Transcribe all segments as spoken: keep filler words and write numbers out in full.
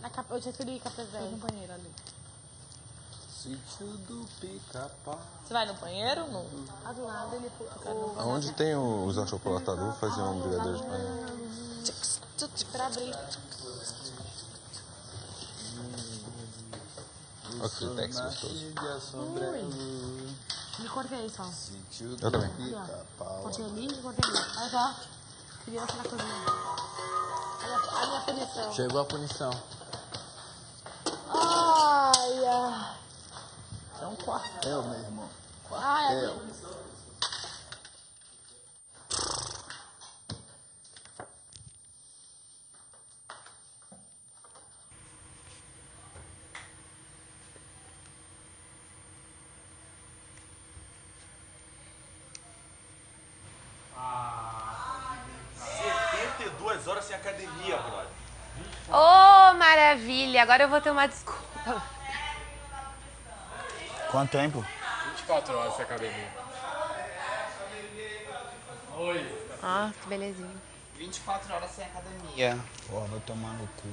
Cap... Eu tinha escolhido Café Velho. No banheiro ali. Sítio do Pica-Pau. Você vai no banheiro ou não? Ah, do lado ele... O... Aonde tem os achocolatados, vou fazer um brigadeiro de panela. Pra abrir. Olha que Tex gostoso. Me cortei só. Eu também. Cortei ali e cortei ali. Olha só. Criança na cozinha. Olha a minha punição. Chegou a punição. Ai, ai. É um quartel, meu irmão. Ai, Quartel. setenta e duas horas sem academia, brother. Ô, oh, maravilha! Agora eu vou ter uma desculpa. Quanto tempo? vinte e quatro horas sem academia. Oi. Ah, que belezinha. vinte e quatro horas sem academia. Pô, vai tomar no cu.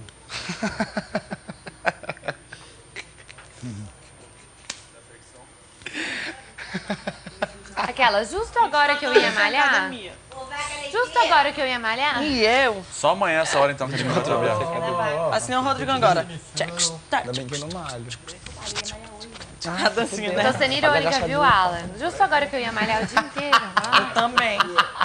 Aquela, justo agora que eu ia malhar? Justo agora que eu ia malhar? E eu? Só amanhã essa hora então que a gente vai trabalhar. Assim é o Rodrigo agora. Check, Ainda bem que eu não malho. A dancinha, né? Tô sendo irônica, viu, Alan? Justo agora que eu ia malhar o dia inteiro. Eu também.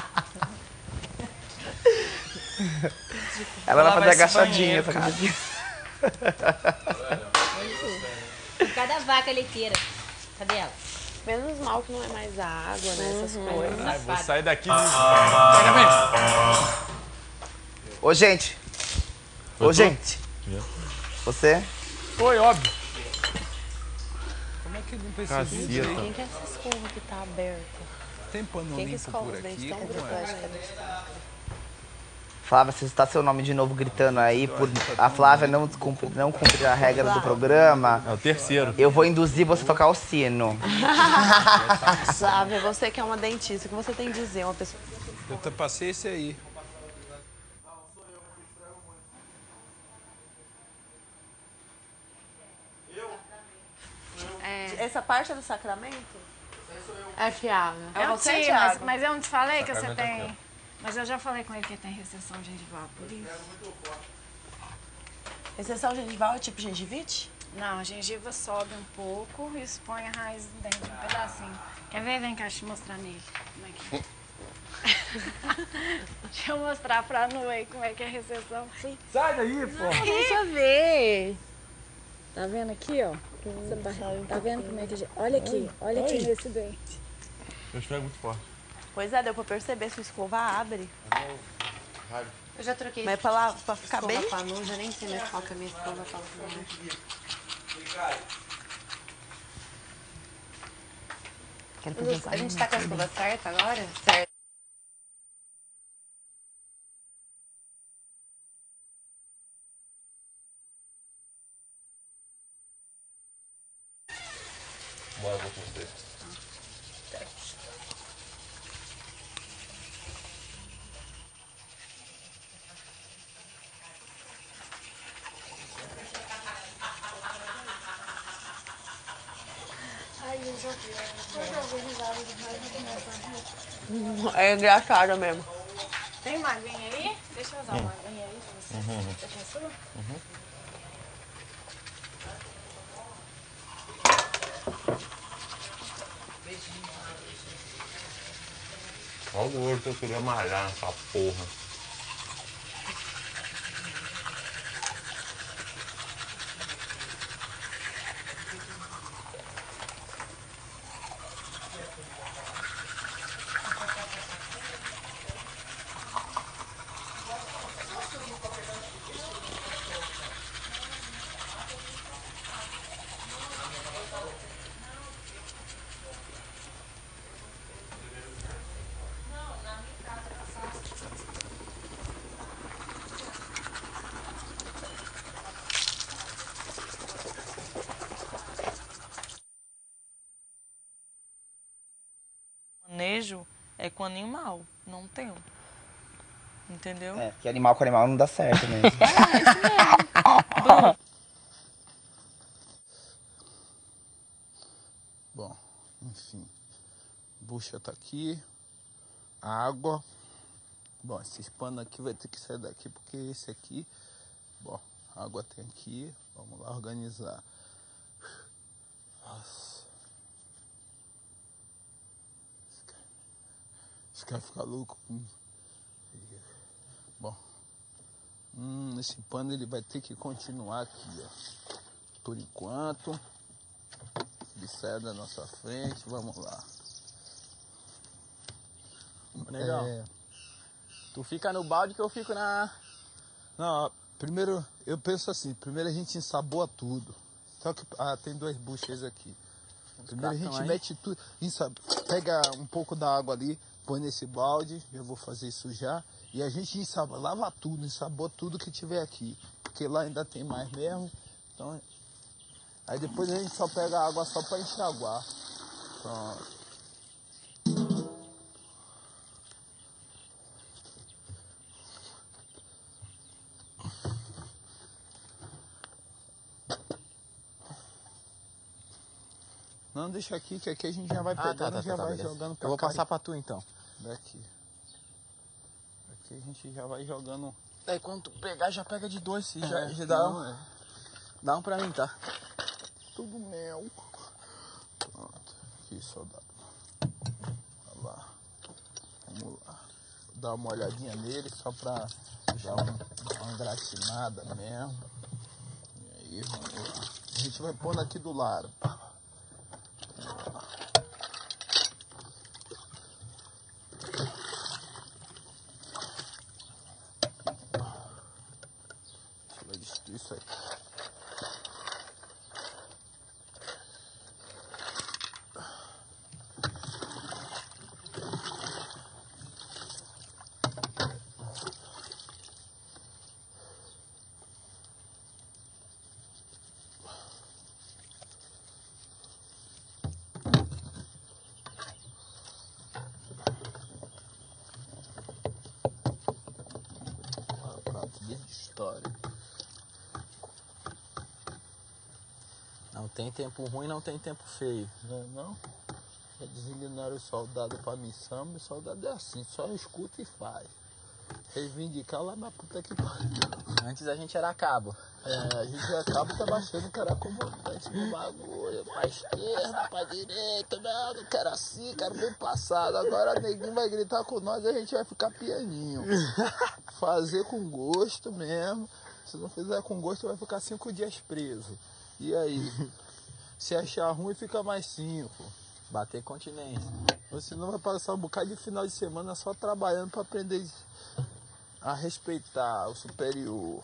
Ela vai Lá fazer vai esse agachadinha, banheiro, sabe? Cadê a vaca leiteira? Cadê ela? Menos mal que não é mais água, né? Essas coisas. Ai, vou sair daqui. Pega bem. Ô, gente. Ô, gente. Você? Foi, óbvio. Como é que ele não percebeu? Quem que é essa escova que tá aberta? Tem pano Quem que limpo escova por os dentes aqui? tão Como grupo? é? Acho que é desse lado. Flávia, você está seu nome de novo gritando aí por a Flávia não cumprir, não cumprir a regra do programa. É o terceiro. Eu vou induzir você a tocar o sino. Sabe, você que é uma dentista, o que você tem a dizer? Uma pessoa... Eu te passei esse aí. É, Essa parte é do sacramento? É fiável. É Eu você, sei, Thiago? mas, mas eu não te falei que você Sacramento aqui, tem... Mas eu já falei com ele que tem recessão gengival, por isso. Recessão gengival é tipo gengivite? Não, a gengiva sobe um pouco e expõe a raiz dentro, um pedacinho. Quer ver? Vem cá, deixa eu mostrar nele. Como é que é? Deixa eu mostrar pra Noé como é que é a recessão. Sai daí, pô. Deixa eu ver. Tá vendo aqui, ó? Você tá, tá vendo como é que... Olha aqui, olha aqui nesse dente. Eu esfrego muito forte. Pois é, deu pra perceber, sua escova abre. eu já troquei Mas pra, lá, pra ficar escova bem... pra mão, já nem sei mais qual que é a minha escova pra mão. Quero fazer A gente tá com a escova certa agora? Certo. Bora, vou com você. É engraçado mesmo. Tem uma aguinha aí? Deixa eu usar uma aguinha aí pra você. Você quer a sua? Olha o gordo que eu queria malhar nessa porra. Manejo é com animal, não tem. Entendeu? É, porque animal com animal não dá certo mesmo. É, isso mesmo. bucha tá aqui. Água. Bom, esses panos aqui vai ter que sair daqui, porque esse aqui... Bom, a água tem aqui. Vamos lá organizar. Nossa. Esse cara, esse cara fica louco. Bom. Hum, esse pano ele vai ter que continuar aqui, ó. Por enquanto. Ele sai da nossa frente. Vamos lá. Negão, É... tu fica no balde que eu fico na... Não, primeiro, eu penso assim, primeiro a gente ensaboa tudo. Só que, ah, tem duas buchas aqui. Primeiro a gente mete tudo, ensab... pega um pouco da água ali, põe nesse balde, eu vou fazer isso já. E a gente ensaboa, lava tudo, ensaboa tudo que tiver aqui. Porque lá ainda tem mais mesmo. Então, aí depois a gente só pega a água só para enxaguar. Pronto. Não, deixa aqui, que aqui a gente já vai Ah, pegando tá, tá, e já tá, vai beleza. jogando pra Eu vou cá. passar pra tu então. Daqui. Aqui a gente já vai jogando. Daí quando tu pegar, já pega de dois, se É, já, já dá, não, um, é. dá um pra mim, tá? Tudo mel. Pronto. Aqui, soldado. Olha lá. Vamos lá. Vou dar uma olhadinha nele só pra dar um, uma gratinada mesmo. E aí, vamos lá. A gente vai pondo aqui do lado. Deixa eu ver destruir isso aí. História. Não tem tempo ruim, não tem tempo feio. Não é não? Já designaram o soldado pra missão, mas o soldado é assim, só escuta e faz. Reivindicar lá na puta que pariu. Antes a gente era cabo. É, a gente acaba tá baixando que era comandante do bagulho. Pra esquerda, pra direita, não, não quero assim, quero bem passado. Agora neguinho vai gritar com nós e a gente vai ficar pianinho. Fazer com gosto mesmo. Se não fizer com gosto, vai ficar cinco dias preso. E aí? Se achar ruim, fica mais cinco. Bater continência. Ou senão vai passar um bocado de final de semana só trabalhando pra aprender a respeitar o superior.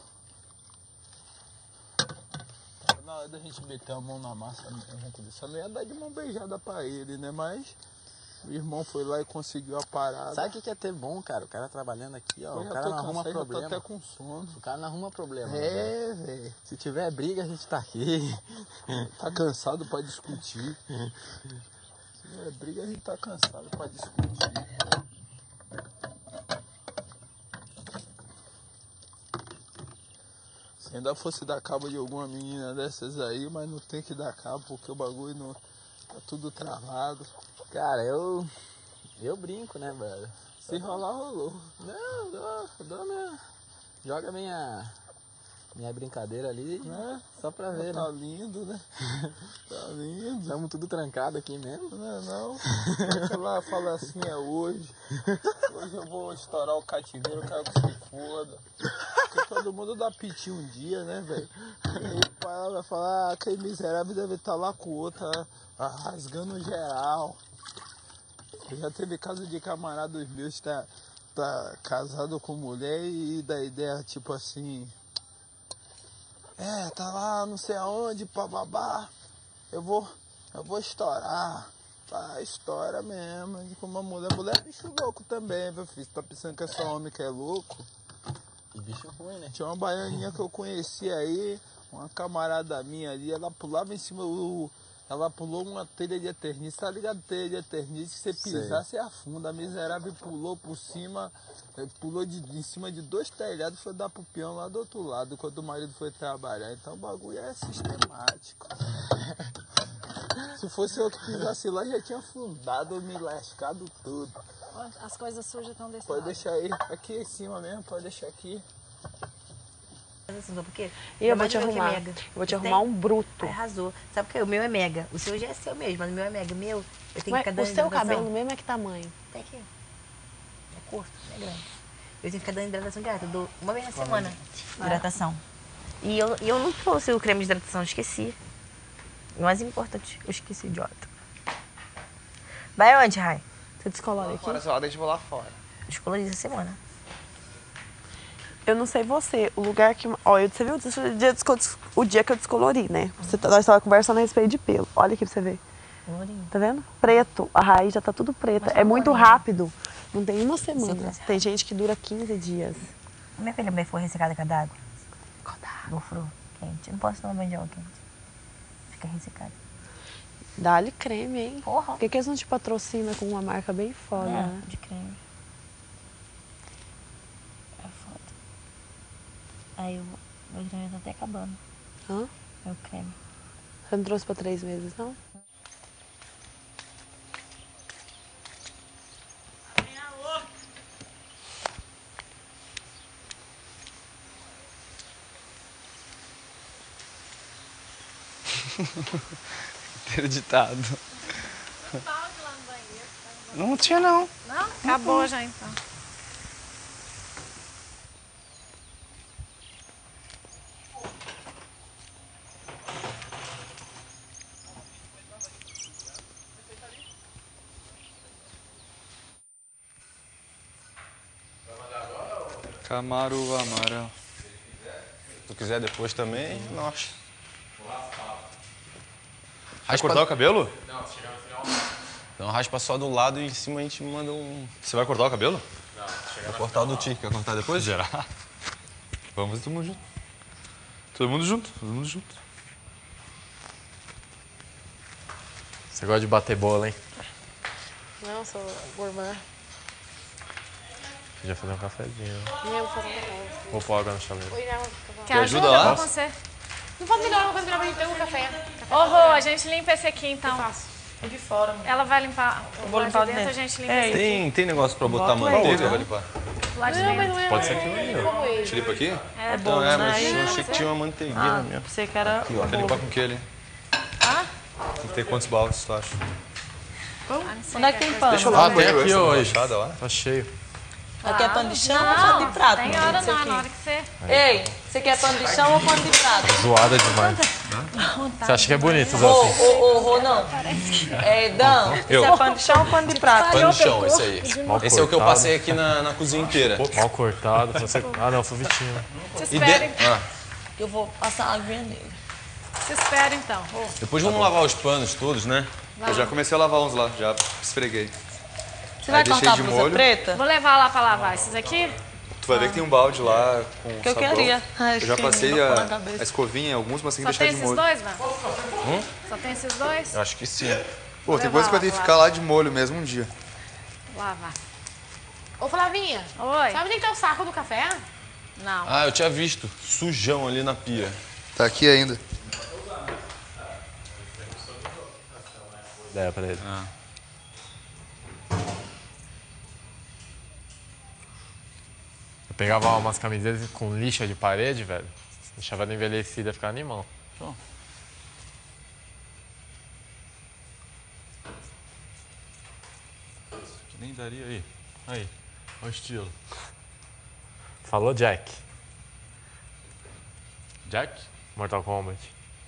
Tá na hora da gente meter a mão na massa mesmo. Só não ia dar de mão beijada pra ele, né? Mas o irmão foi lá e conseguiu a parada. Sabe o que que é ter bom, cara? O cara trabalhando aqui, ó. Eu O já cara tô não arruma cansado, já tô problema. até com sono. O cara não arruma problema. É, velho. Se tiver briga, a gente tá aqui. Tá cansado pra discutir. Se tiver briga, a gente tá cansado pra discutir. Se ainda fosse dar cabo de alguma menina dessas aí, mas não tem que dar cabo porque o bagulho não, tá tudo travado. Cara, eu. Eu brinco, né, velho? Se rolar, rolou. Não, dou, dou minha. Joga minha. Minha brincadeira ali, Né? só pra ver, Tá né? lindo, né? Tá lindo. Estamos tudo trancado aqui mesmo. Não é não? Sei lá, fala assim, é hoje. Hoje eu vou estourar o cativeiro, eu quero que se foda. Porque todo mundo dá piti um dia, né, velho? E aí o pai vai falar, ah, aquele miserável deve estar lá com o outro, ah, rasgando geral. Já teve caso de camaradas meus que tá, tá casado com mulher e da ideia, tipo assim... É, tá lá não sei aonde, bababá. Eu vou, eu vou estourar. Tá, estoura mesmo. E com uma mulher, mulher é bicho louco também, meu filho. Você tá pensando que é só homem que é louco? E bicho ruim, né? Tinha uma baianinha que eu conheci aí, uma camarada minha ali, ela pulava em cima do... Ela pulou uma telha de eternice, tá ligado? Telha de eternice, se você pisar, você afunda. A miserável pulou por cima, pulou de, em cima de dois telhados, foi dar pro peão lá do outro lado, quando o marido foi trabalhar. Então o bagulho é sistemático. Se fosse eu que pisasse lá, já tinha afundado, me lascado tudo. As coisas sujas estão desse Pode lado. deixar aí, aqui em cima mesmo, pode deixar aqui. Porque E eu vou te meu que é arrumar. mega. Eu vou te Tem- arrumar um bruto. Arrasou. Sabe por quê? O meu é mega. O seu já é seu mesmo, mas o meu é mega. O meu, eu tenho Ué, que ficar dando o seu hidratação. cabelo mesmo é que tamanho? Até aqui. É curto, não é grande. Eu tenho que ficar dando hidratação direto. Eu dou uma vez na semana de hidratação. E eu, e eu não trouxe o creme de hidratação, eu esqueci. O mais importante, eu esqueci, idiota. Vai onde, Rai? Você descolore aqui? Agora só, deixa eu vou lá fora. Descoloriza essa semana. Eu não sei você, o lugar que... Ó, eu, você viu o dia, o dia que eu descolori, né? Você, nós estávamos conversando a respeito de pelo. Olha aqui pra você ver. Colorinho. Tá vendo? Preto. A raiz já tá tudo preta. É muito rápido. Não tem uma semana. Tem gente que dura quinze dias. Minha filha me foi ressecada com a d'água. Com a d'água? Gofro quente. Eu não posso tomar banho de água quente. Fica ressecada. Dá-lhe creme, hein? Porra. Por que, que eles não te patrocinam com uma marca bem foda, É, né? de creme. É foda. Aí o meu creme tá até acabando. Hã? Meu creme. Você não trouxe pra três meses, não? Interditado. Não tinha, não. Não? Acabou já, então. Camaro amarelo. Se tu quiser depois também, nossa. Vai Raspa- cortar o cabelo? Não, chega no final. Então raspa só do lado e em cima a gente manda um... Você vai cortar o cabelo? Não, chega Vou cortar o do Tique. Quer cortar depois? Gerar. Vamos todo mundo junto. Todo mundo junto, todo mundo junto. Você gosta de bater bola, hein? Não, sou gourmand. Podia fazer um cafezinho. Nem eu vou fazer um café. Vou pôr água no chaleiro. Oi, não. Quer ajuda ajuda? lá? Vou com você. Não pode melhorar uma coisa melhor pra gente ter um café. Ô, Rô, a gente limpa esse aqui, então. É de fora, mano. Ela vai limpar. Eu vou limpar de o dentro, a dentro. gente limpa É, esse aqui. Tem, tem negócio pra botar Bota manteiga? aí, Vai limpar. Lá de Não, mas dentro. não é Pode ser aquilo ali, ó. Tiripa aqui? É Então, bom, é, né? mas eu Aí, achei que tinha uma manteiguinha Ah, mesmo. pensei que era Aqui, ó. Quer limpar com o que ali? Ah? Tem que ter quantos baldes, tu acha? Onde é que tem pano? Deixa eu Ah, lá, tem banheiro aqui extra, uma hoje. baixada lá. Tá cheio. Aqui é pano de chão ou Não, pano de prato? tem meu hora Deus, não, isso na hora aqui. que você... Ei, você quer pano de chão ou pano de prato? Zoada demais. Você acha que é bonito, Zé? Ô, ô, ô, Rô, não. É, Dan, Eu. você é pano de chão ou pano de prato? Pano de chão, esse aí. Mal Esse é o que eu cortado. passei aqui na, na cozinha inteira. Mal cortado. Você... Ah, não, foi o Vitinho. Se E de... espera, ah, Eu vou passar a aguinha nele. se espera, então. Rô. depois vamos lavar os panos todos, né? Eu já comecei a lavar uns lá, já esfreguei. Você vai Aí deixei cortar a de blusa molho. preta? Vou levar lá pra lavar esses aqui. Tu vai ver que tem um balde lá com Que eu sabão. queria. Ai, Eu já que passei lindo, a, na cabeça. a escovinha em alguns, mas tem que Só deixar tem de esses molho. dois, Van? Hum? Só tem esses dois? Eu acho que sim. Pô, tem Levar coisa que lá, eu tenho que lá. ficar lá de molho mesmo um dia. Lava. Ô, Flavinha, Oi. sabe onde é que tá o saco do café? Não. Ah, eu tinha visto. Sujão ali na pia. Tá aqui ainda. É, pra ele. Ah. Eu pegava umas camisetas com lixa de parede, velho. Deixava ela envelhecida, ficava animal. Que nem daria aí. Aí, olha o estilo. Falou, Jack. Jack? Mortal Kombat.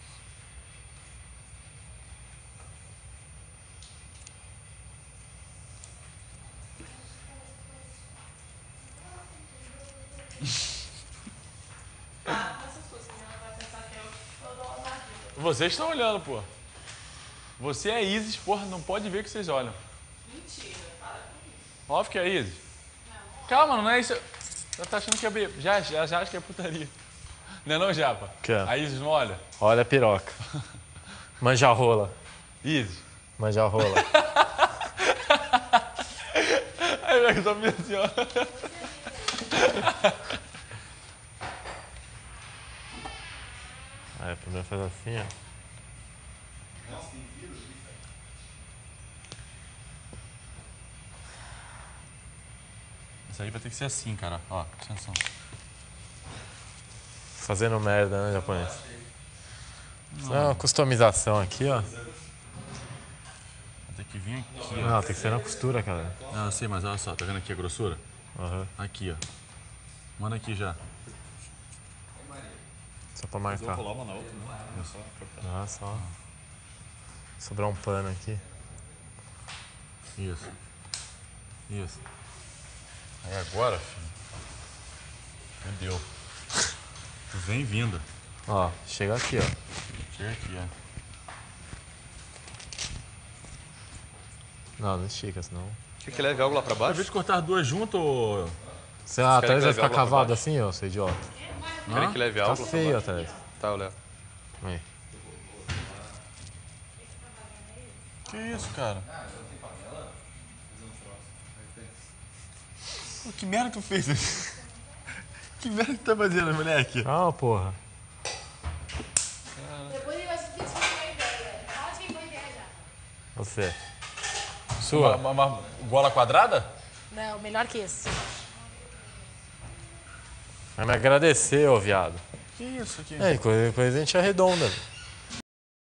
Vocês estão olhando, pô. Você é Isis, porra, não pode ver que vocês olham. Mentira, para com isso. Óbvio que é Isis. Não. Calma, não é isso. Você tá achando que é... be- Já, já, já acha que é putaria. Não é não, Japa? Que é? A Isis não olha? Olha a piroca. Manja rola. Isis. Manja rola. Aí, velho, eu tô meio assim, ó. Aí, primeiro faz assim, ó. Isso aí vai ter que ser assim, cara. Ó, atenção. Fazendo merda, né, japonês? Isso é uma customização aqui, ó. Vai ter que vir aqui, ó. Não, tem que ser na costura, cara. Não, eu sei, mas olha só, tá vendo aqui a grossura? Uhum. Aqui, ó. Manda aqui já. Só pra marcar. Eu vou colar uma na outra, né? É só cortar. Ah, só. Sobrar um pano aqui. Isso. Isso. Aí agora, filho. Entendeu? Tu vem vindo. Ó, chega aqui, ó. Chega aqui, ó. Não, não estica, senão... Quer que leve algo lá pra baixo? Ao invés de cortar as duas juntas, ô... Você ah, atrás vai ficar cavado assim, ó, seu idiota. Querem que leve algo Tá lá pra feio baixo? atrás. Tá, eu levo. Aí. Que isso, cara? Pô, que merda que tu fez? Que merda que tu tá fazendo, moleque? Ah, porra. Depois ele vai se descobrir a ideia. Fala quem foi a ideia já. Você. Sua. Uma, uma, uma gola quadrada? Não, melhor que esse. Vai me agradecer, ô viado. Que isso aqui? É, coisa, coisa a gente arredonda.